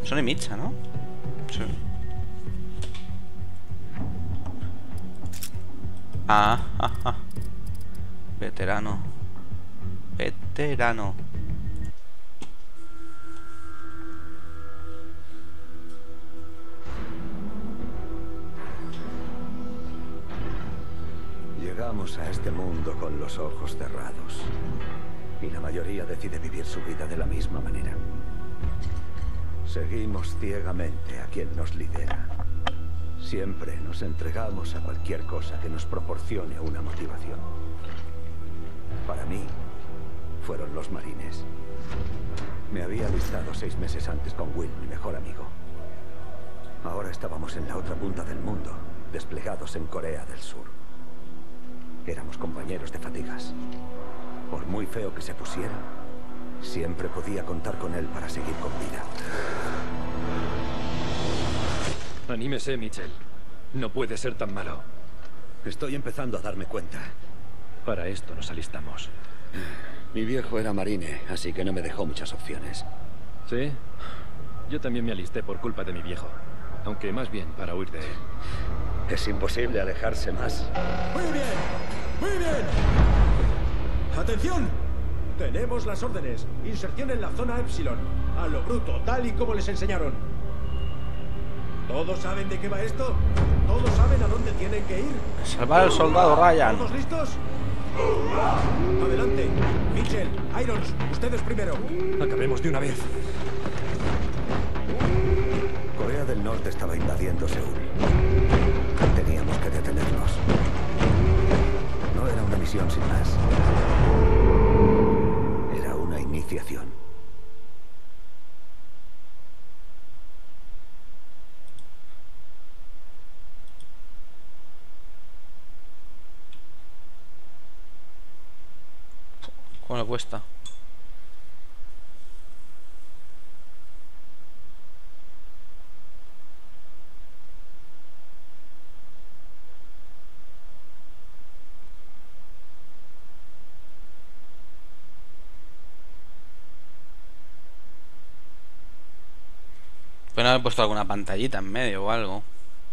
Son de Micha, ¿no? Sí. Ah. Veterano. Veterano. Llegamos a este mundo con los ojos cerrados. Y la mayoría decide vivir su vida de la misma manera. Seguimos ciegamente a quien nos lidera. Siempre nos entregamos a cualquier cosa que nos proporcione una motivación. Para mí, fueron los marines. Me había alistado 6 meses antes con Will, mi mejor amigo. Ahora estábamos en la otra punta del mundo, desplegados en Corea del Sur. Éramos compañeros de fatigas. Por muy feo que se pusiera, siempre podía contar con él para seguir con vida. Anímese, Mitchell. No puede ser tan malo. Estoy empezando a darme cuenta. Para esto nos alistamos. Mi viejo era marine, así que no me dejó muchas opciones. ¿Sí? Yo también me alisté por culpa de mi viejo. Aunque más bien para huir de él. Es imposible alejarse más. ¡Muy bien! ¡Muy bien! ¡Atención! Tenemos las órdenes. Inserción en la zona Epsilon. A lo bruto, tal y como les enseñaron. ¿Todos saben de qué va esto? ¿Todos saben a dónde tienen que ir? Salvar al soldado Ryan. ¿Todos listos? Adelante. Mitchell, Irons, ustedes primero. Acabemos de una vez. Corea del Norte estaba invadiendo Seúl. Teníamos que detenerlos. No era una misión sin más. Era una iniciación. ¿Cómo le cuesta? Pueden haber puesto alguna pantallita en medio o algo.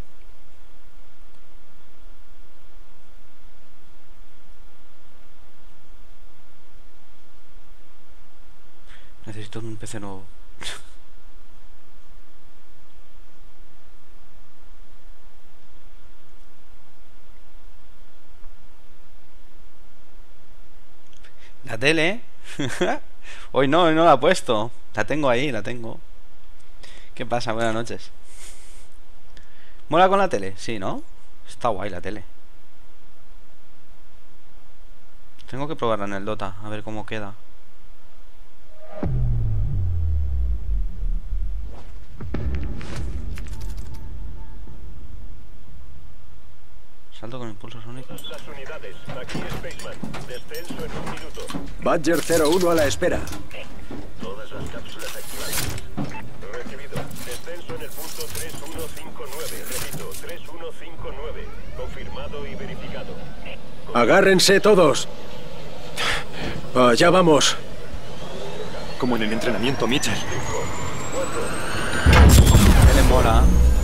Necesito un PC nuevo. La tele. Hoy no la he puesto. La tengo ahí, la tengo. ¿Qué pasa? Buenas noches. ¿Mola con la tele? Sí, ¿no? Está guay la tele. Tengo que probarla en el Dota, a ver cómo queda. Salto con impulsos únicos. Las unidades, aquí Spaceman. Descenso en 1 minuto. Badger 01 a la espera. Todas las cápsulas activadas. Recibido. Descenso en el punto 3159. Repito, 3159. Confirmado y verificado. Agárrense todos. Allá vamos. Como en el entrenamiento, Mitchell. Que le mola.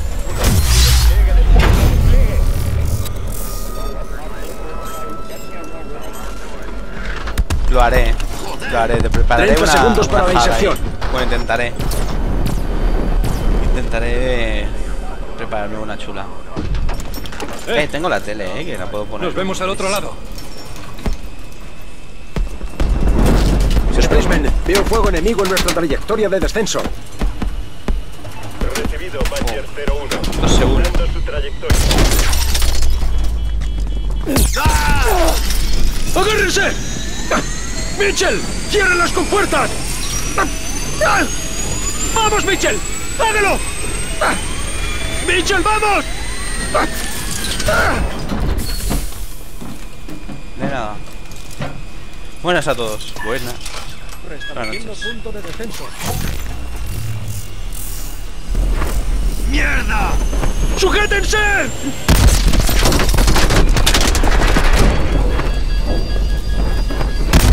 Lo haré, te prepararé 30 segundos para la inserción. Bueno, intentaré prepararme una chula. Tengo la tele, que la puedo poner. Nos vemos al otro lado. Spaceman, veo fuego enemigo en nuestra trayectoria de descenso. Recibido, Badger 01. 2 segundos. Siguiendo su trayectoria. ¡Agárrense! ¡Mitchell! ¡Cierren las compuertas! ¡Vamos, Mitchell! ¡Hágalo! ¡Mitchell, vamos! De nada. Buenas a todos. Buenas. Restableciendo Buenas noches. punto de descenso. ¡Mierda! ¡Sujétense!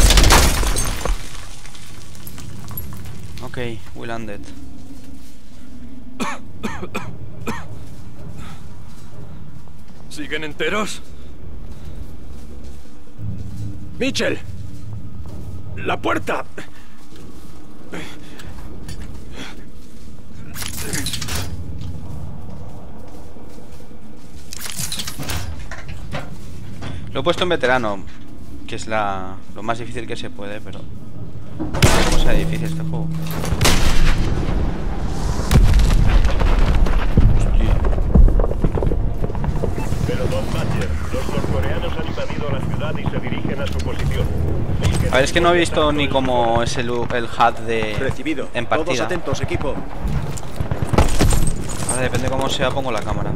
Ok, we landed. ¿Siguen enteros? Mitchell. La puerta. Lo he puesto en veterano, que es lo más difícil que se puede, pero no sé cómo sea difícil este juego. Pelotón Badger. Los norcoreanos han invadido la ciudad y se dirigen a su posición. A ver, es que no he visto ni cómo es el HUD de Recibido. en Todos partida. atentos, equipo. Ahora depende cómo sea, pongo la cámara.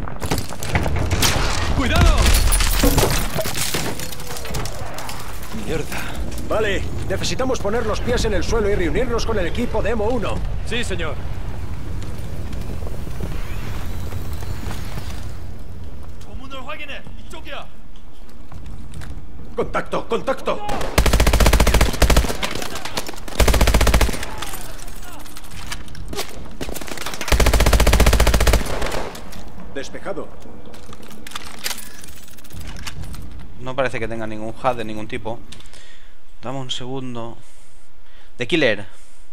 ¡Cuidado! ¡Mierda! Vale, necesitamos poner los pies en el suelo y reunirnos con el equipo Demo 1. Sí, señor. ¡Contacto! ¡Contacto! Despejado. No parece que tenga ningún HUD de ningún tipo. Dame un segundo. The Killer.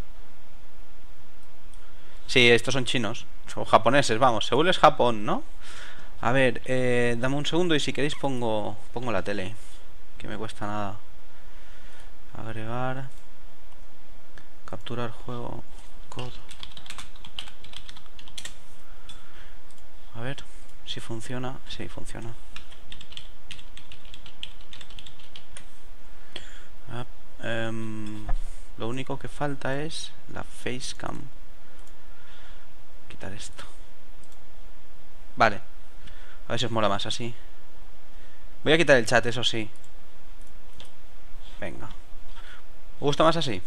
Sí, estos son chinos. Son japoneses, vamos. Seguro es Japón, ¿no? A ver, dame un segundo y si queréis pongo la tele. Que me cuesta nada. Agregar. Capturar juego. Code. A ver si funciona. Sí, funciona. Lo único que falta es la facecam. Quitar esto. Vale. A ver si os mola más así. Voy a quitar el chat, eso sí. Venga. ¿Os gusta más así?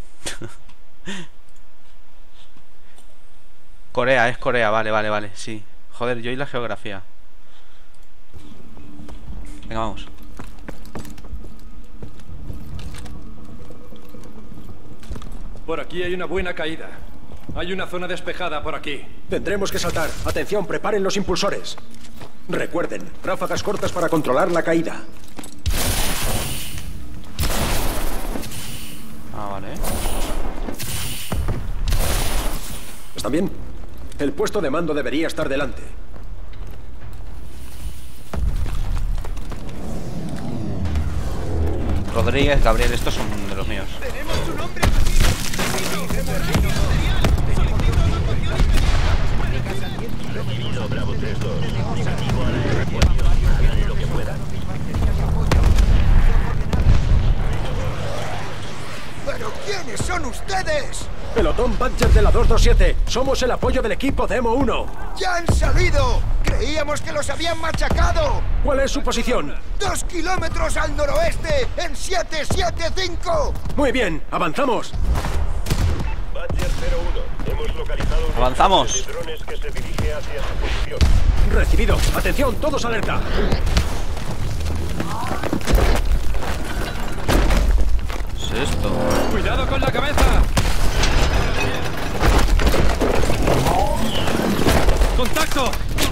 Corea, es Corea, vale, sí. Joder, yo y la geografía. Venga, vamos. Por aquí hay una buena caída. Hay una zona despejada por aquí. Tendremos que saltar. Atención, preparen los impulsores. Recuerden, ráfagas cortas para controlar la caída. Ah, vale. ¿Están bien? El puesto de mando debería estar delante. Rodríguez, Gabriel, estos son de los míos. Recibido, Bravo 3-2. Amigo a la evacuación. Hagan lo que puedan. ¿Pero quiénes son ustedes? Pelotón Badger de la 227. Somos el apoyo del equipo Demo 1. ¡Ya han salido! ¡Creíamos que los habían machacado! ¿Cuál es su posición? 2 kilómetros al noroeste, en 775. Muy bien, avanzamos. Badger 01. Hemos localizado un Avanzamos. de drones que se dirige hacia su posición. Recibido. Atención, todos alerta. ¿Qué es esto? ¡Cuidado con la cabeza! ¡Contacto!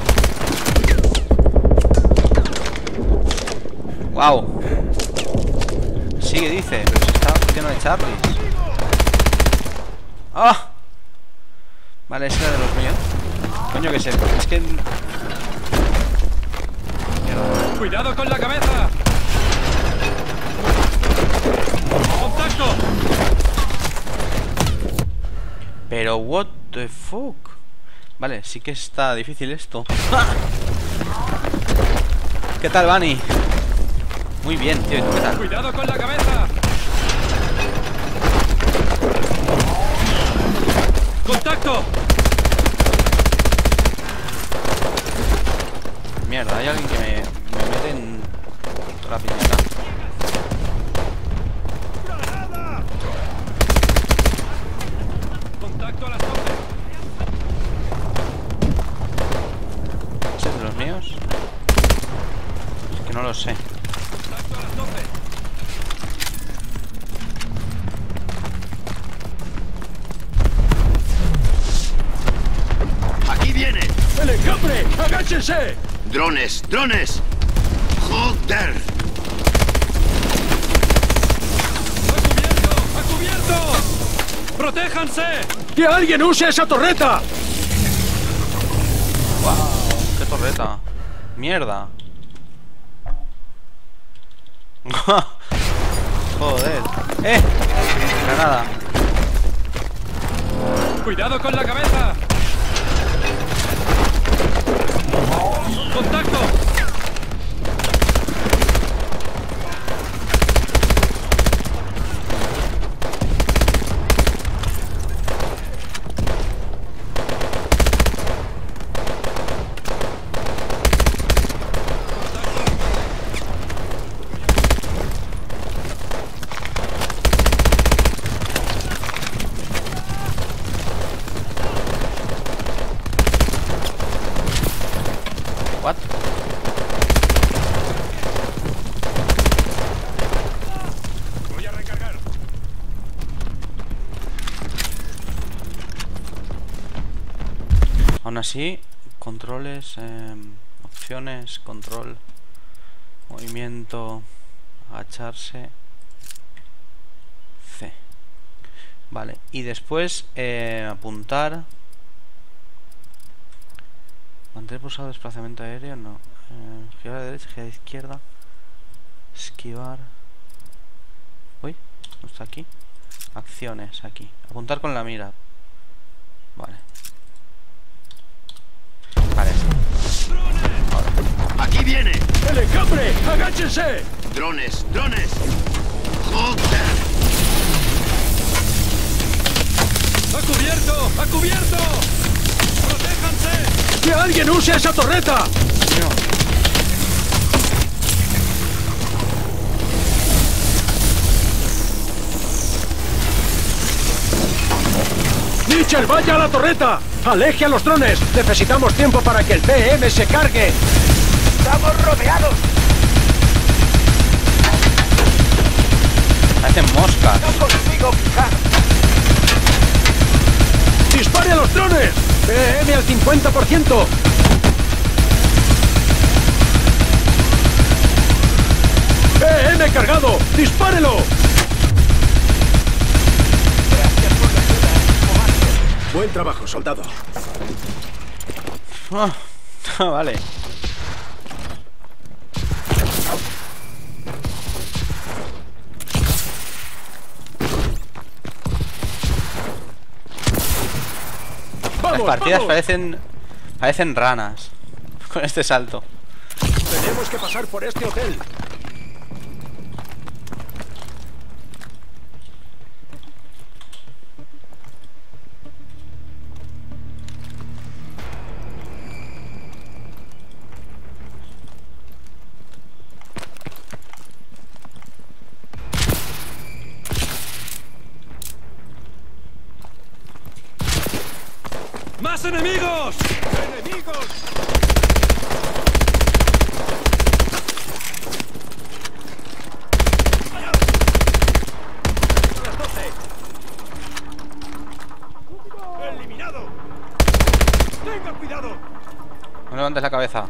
¡Wow! Sí que dice, pero se está lleno de Charlies. ¡Ah! Vale, ese era de los míos. Coño, que es que... Mierda. ¡Cuidado con la cabeza! ¡Contacto! Pero what the fuck. Vale, sí que está difícil esto. ¿Qué tal, Bunny? Muy bien, tío, ¿y tú qué tal? ¡Cuidado con la cabeza! ¡Contacto! Mierda, hay alguien que me mete en toda la piñata. ¡Contacto a las 12! ¿Ese es de los míos? Es que no lo sé. ¡Contacto a las 12! ¡Aquí viene! ¡El encambre! ¡Agáchense! ¡Drones! ¡Drones! ¡Joder! ¡A cubierto! ¡Protéjanse! ¡Que alguien use esa torreta! ¡Wow! ¡Qué torreta! ¡Mierda! Joder. Granada. ¡Cuidado con la cabeza! ¡Contacto! What? Voy a recargar. Aún así, controles, opciones, control, movimiento, agacharse, C. Vale, y después apuntar. Mantener pulsado desplazamiento aéreo, no. Girar a la derecha, girar a la izquierda. Esquivar. Uy, no está aquí. Acciones, aquí. Apuntar con la mira. Vale. Vale. ¡Drones! ¡Aquí viene! ¡El encambre! ¡Agáchense! ¡Drones! ¡Drones! ¡Joder! ¡A cubierto! ¡A cubierto! ¡Protéjanse! ¡Que alguien use esa torreta! ¡Mitchell, vaya a la torreta! ¡Aleje a los drones! ¡Necesitamos tiempo para que el PM se cargue! ¡Estamos rodeados! Hacen moscas. ¡No consigo fijar! ¡Dispare a los drones! PM al 50%. PM cargado. ¡Dispárelo! Gracias por la ayuda, comandante. Buen trabajo, soldado. Vale. Las partidas parecen ranas con este salto. Tenemos que pasar por este hotel. ¡Más enemigos! ¡Enemigos! ¡Eliminado! ¡Tenga cuidado! No levantes la cabeza.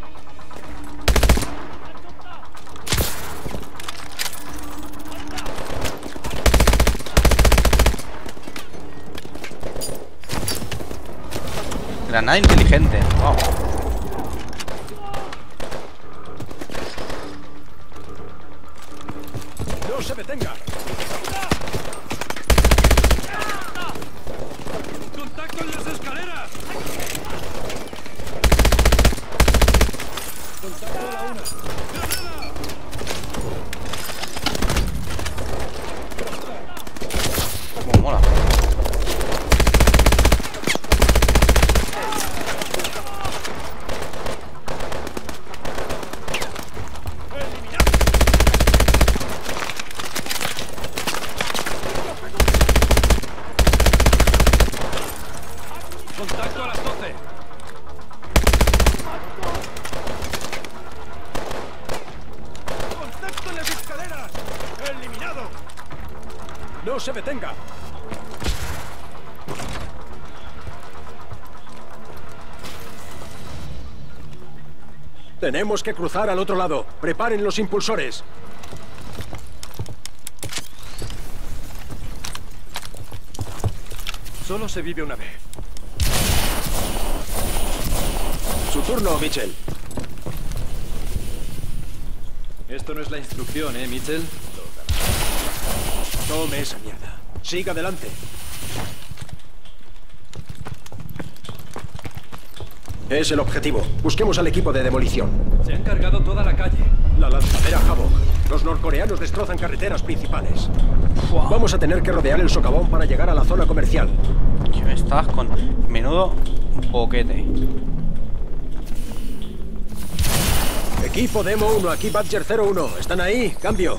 Granada inteligente. Wow. ¡No se detenga! ¡Contacto en las escaleras! ¡Contacto a la una! Como mola. ¡Contacto a las 12! ¡Contacto en las escaleras! ¡Eliminado! ¡No se detenga! Tenemos que cruzar al otro lado. Preparen los impulsores. Solo se vive una vez. Su turno, Mitchell. Esto no es la instrucción, ¿eh, Mitchell? Tome esa mierda. Siga adelante. Es el objetivo. Busquemos al equipo de demolición. Se han cargado toda la calle. La lanzadera Havoc. Los norcoreanos destrozan carreteras principales. Vamos a tener que rodear el socavón para llegar a la zona comercial. Que me estás con menudo boquete. Equipo Demo 1, aquí Badger 01. ¿Están ahí? Cambio.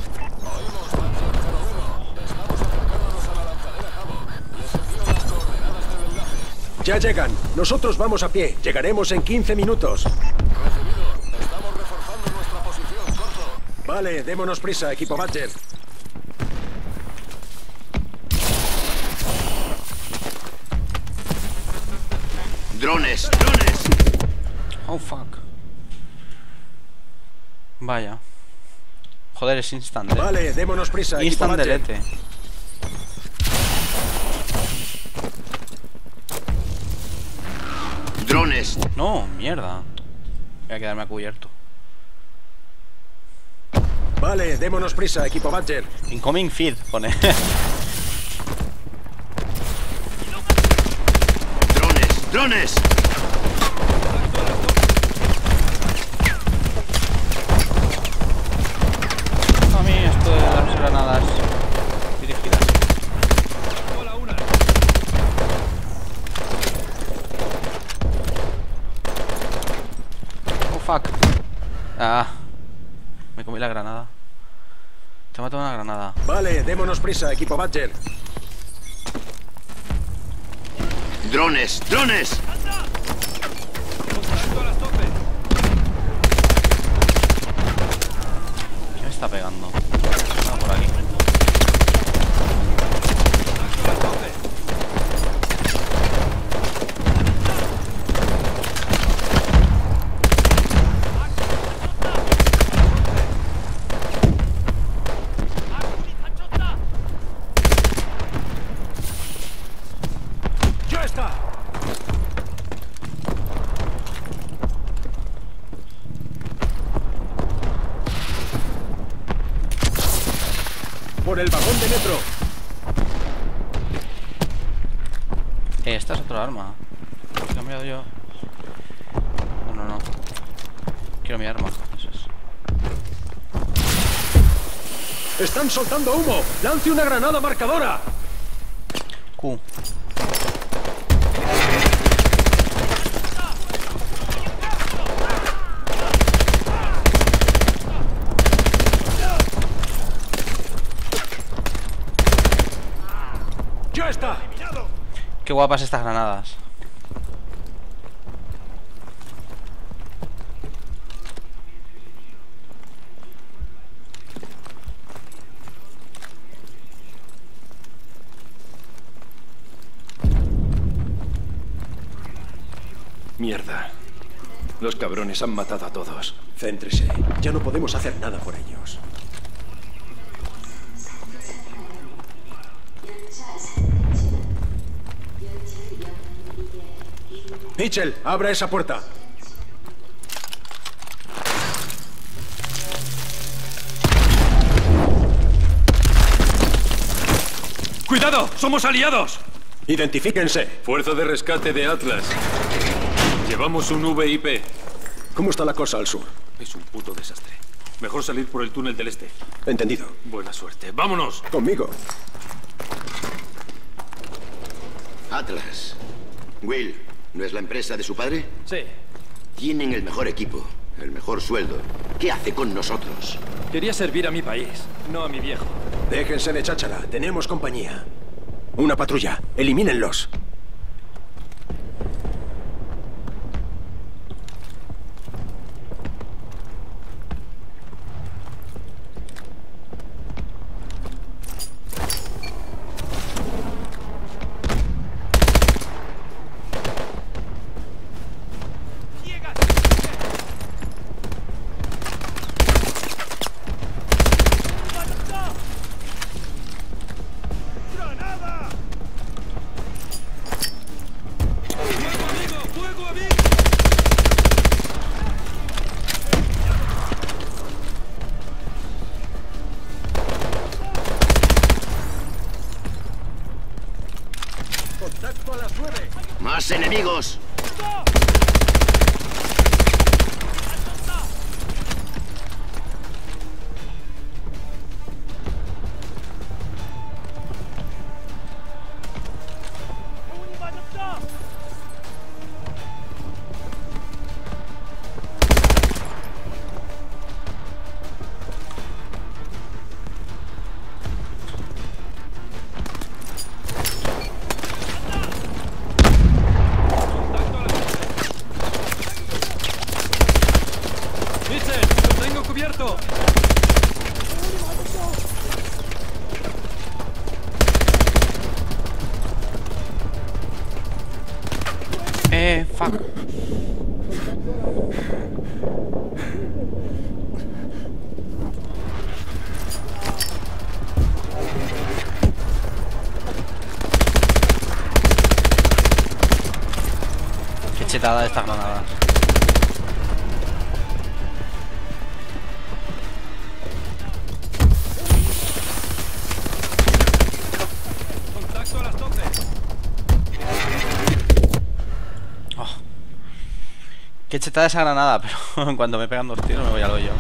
Ya llegan. Nosotros vamos a pie. Llegaremos en 15 minutos. Estamos reforzando nuestra posición, corto. Vale, démonos prisa, equipo Badger. Drones, drones. Oh, fuck. Vaya. Joder, es instant. Vale, démonos prisa, equipo Instant Badger. delete. Drones. No, mierda. Voy a quedarme a cubierto. Vale, démonos prisa, equipo Badger. Incoming feed, pone. Drones, drones. A mí esto de las granadas dirigidas. Hola, una. Oh, fuck. Ah. Me comí la granada. Te mató una granada. Vale, démonos prisa, equipo Badger. Drones, drones. Contacto a las 12. ¿Qué me está pegando? Ah, por aquí. Contacto a las 12. ¡Ya está! Por el vagón de metro. Esta es otra arma. He cambiado yo. No, no, no. Quiero mi arma. Eso es. ¡Están soltando humo! ¡Lance una granada marcadora! Q. ¡Ya está! Qué guapas estas granadas. Mierda. Los cabrones han matado a todos. Céntrese. Ya no podemos hacer nada por ellos. Mitchell, abra esa puerta. ¡Cuidado! ¡Somos aliados! Identifíquense. Fuerza de rescate de Atlas. Llevamos un VIP. ¿Cómo está la cosa al sur? Es un puto desastre. Mejor salir por el túnel del este. Entendido. Buena suerte. ¡Vámonos! Conmigo. Atlas. Will, ¿no es la empresa de su padre? Sí. Tienen el mejor equipo, el mejor sueldo. ¿Qué hace con nosotros? Quería servir a mi país, no a mi viejo. Déjense de cháchara. Tenemos compañía. Una patrulla. Elimínenlos. más enemigos! Fuck. Qué chetada esta granada. Contacto a las 12. Qué chetada esa granada, pero cuando me pegan 2 tiros me voy al hoyo.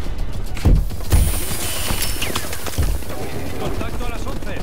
Contacto a las 11.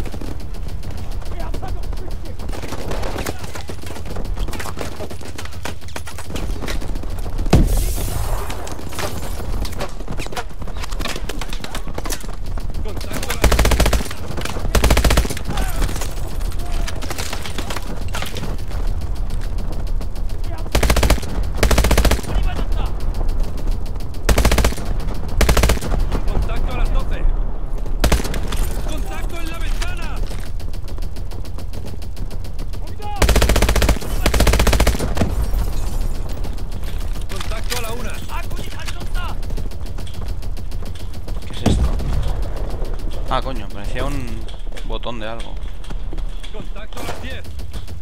Ah, coño, parecía un botón de algo. Contacto a las 10.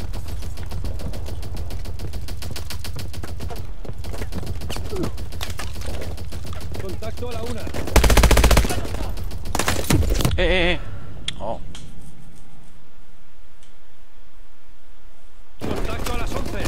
Contacto a la 1. Oh. Contacto a las 11.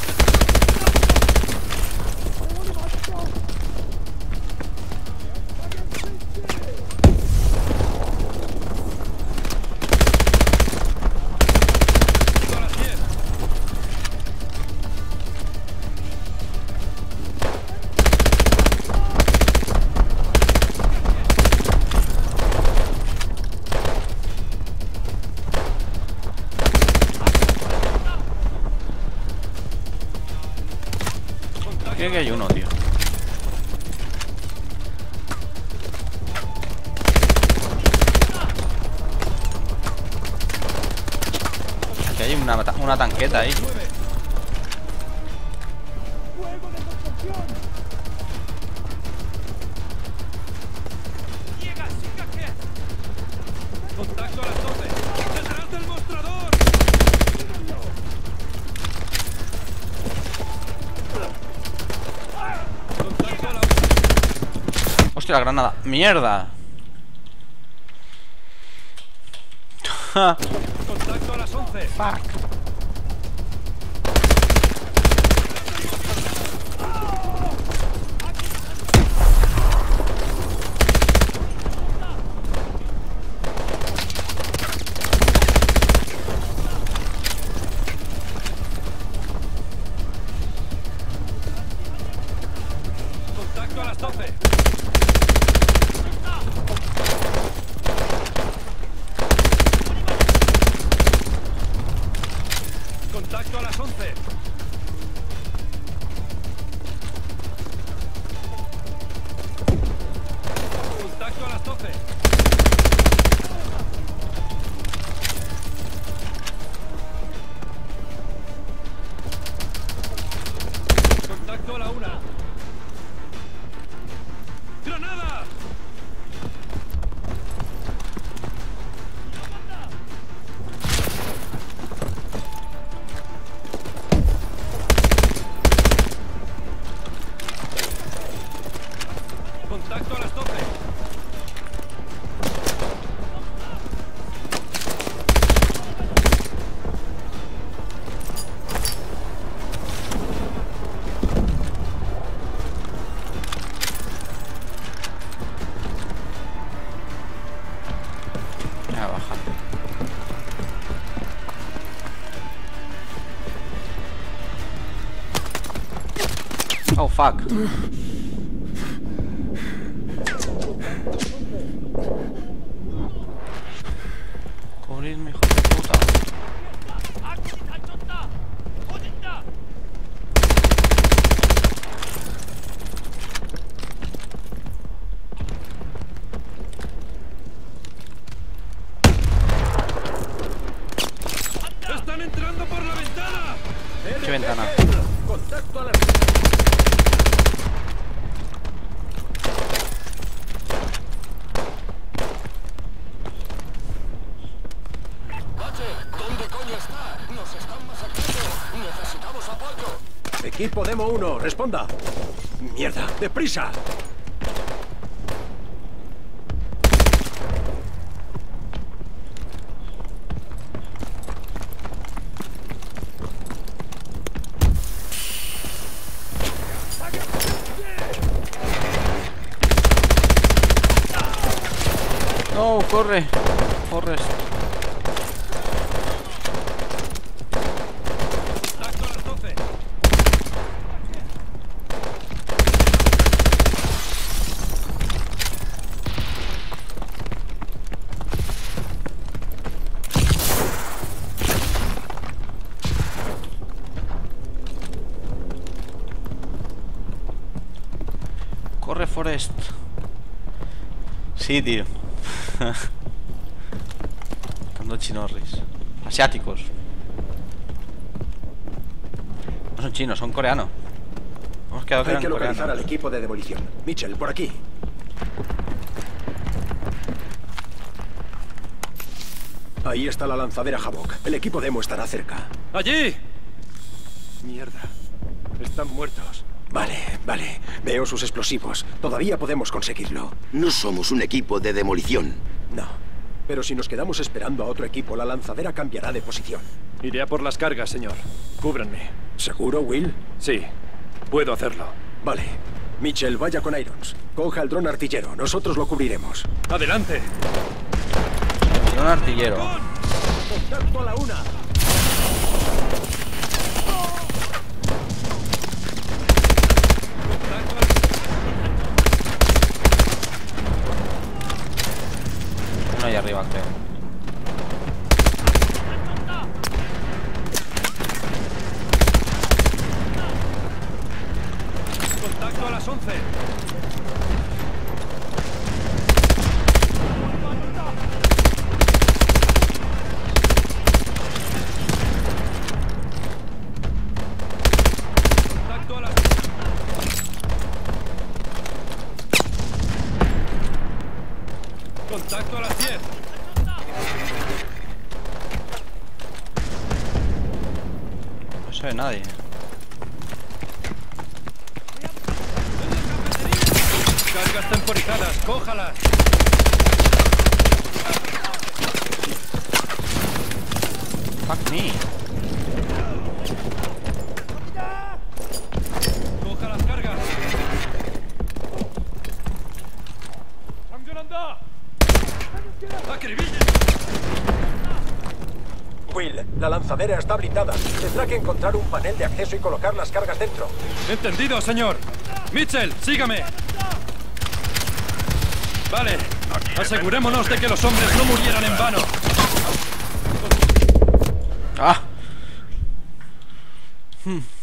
Creo que hay uno, tío. Aquí hay una tanqueta ahí. Contacto a las 12. ¡Detrás del mostrador! Contacto a la 1. Hostia, la granada. ¡Mierda! Contacto a las 11. Fuck. Contacto a las 12. Contacto a las 11. Contacto a las 12. Contacto a la 1. ¡Granada! Contacto a las 12. Oh, fuck. Cubrirme, hijo de puta. ¡Están entrando por la ventana! ¿Qué ventana? Contacto a la... ¿Dónde coño está? Nos están masacrando. Necesitamos apoyo. Equipo Demo 1, responda. Mierda, deprisa. No, corre. Corres. ¡Contacto a las 12! Corre, Forest. Sí, tío. Tanto chinorris. Asiáticos. No son chinos, son coreanos. Hemos quedado que Hay eran que localizar coreanos. al equipo de demolición. Mitchell, por aquí. Ahí está la lanzadera Havok. El equipo Demo estará cerca. ¡Allí! Mierda. Están muertos. Vale. Veo sus explosivos. Todavía podemos conseguirlo. No somos un equipo de demolición. No. Pero si nos quedamos esperando a otro equipo, la lanzadera cambiará de posición. Iré a por las cargas, señor. Cúbranme. ¿Seguro, Will? Sí, puedo hacerlo. Vale. Mitchell, vaya con Irons. Coja el dron artillero. Nosotros lo cubriremos. ¡Adelante! Un artillero. ¡Contacto a la 1! Uno ahí arriba, creo. ¡Contacto a las 11! ¡Contacto a las... ¡Contacto a las 10! No se ve nadie. ¡Cargas temporizadas! ¡Cójalas! Fuck me. ¡Coja las cargas! ¡Acribillen! Will, la lanzadera está blindada. Tendrá que encontrar un panel de acceso y colocar las cargas dentro. ¡Entendido, señor! ¡Mitchell, sígame! Vale, asegurémonos de que los hombres no murieran en vano. Ah.